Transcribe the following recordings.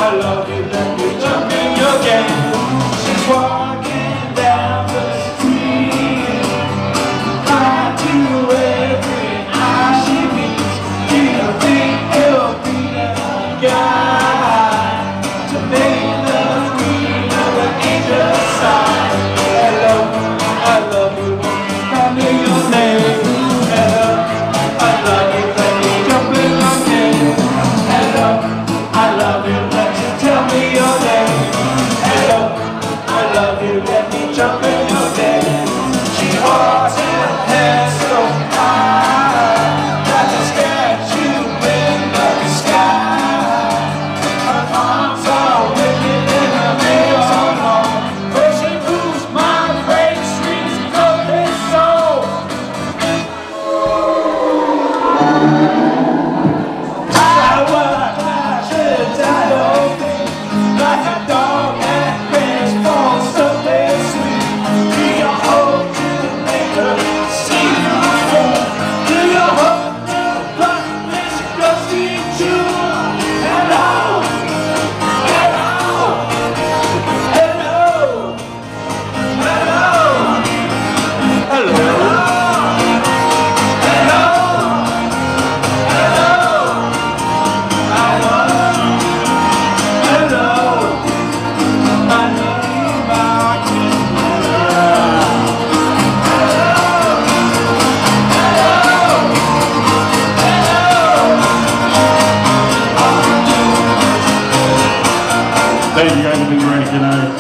love you, let me jump in your game. She's walking down the street, high to every eye she meets. Do you think he'll be the guy to make the queen of the angel side? Hello, I love you, tell me your name. Hello, I love you, let me jump in your game. Hello, I love you, let you tell me your name. Hello, I love you, let me jump in your game. She walks her hair so high, like a statue in the sky. Her arms are wicked and her nails are long, but she moves my great streets of his soul. Like a dog that craves for something sweet. Do you hope to make her see you fall? Do you hope to put this gusty jewel? Hello, hello, hello, hello, hello. Thank you guys have been great tonight.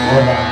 Bye-bye.